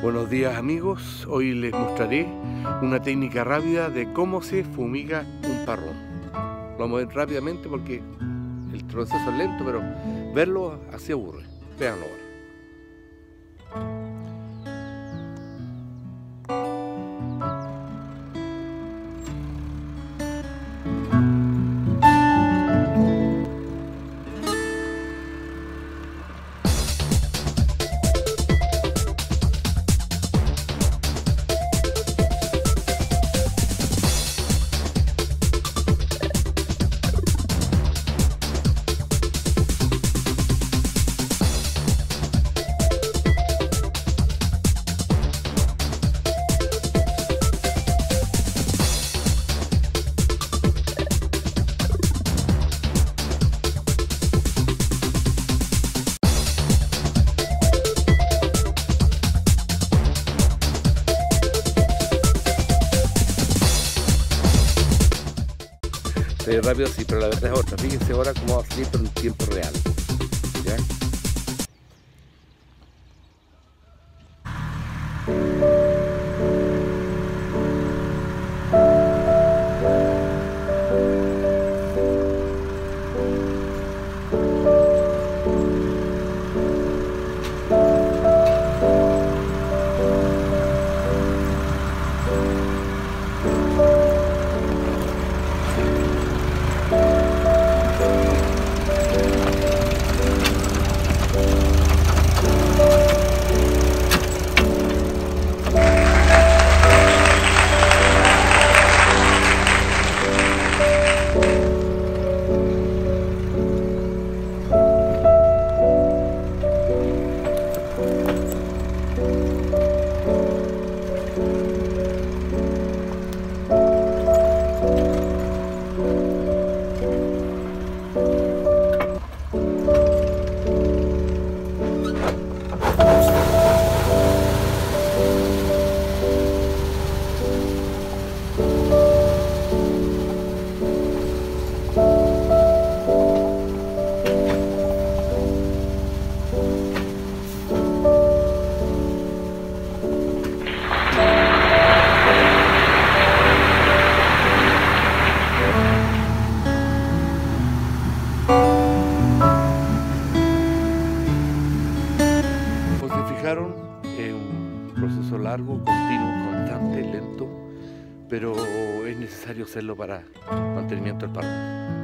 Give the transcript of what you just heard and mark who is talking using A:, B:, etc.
A: Buenos días amigos, hoy les mostraré una técnica rápida de cómo se fumiga un parrón. Lo vamos a ver rápidamente porque el proceso es lento, pero verlo así aburre. Véanlo ahora. Se ve rápido así, pero la verdad es otra. Fíjense ahora cómo va a salir pero en tiempo real. ¿Ya? Como se fijaron, es un proceso largo, continuo, constante, lento, pero es necesario hacerlo para mantenimiento del parrón.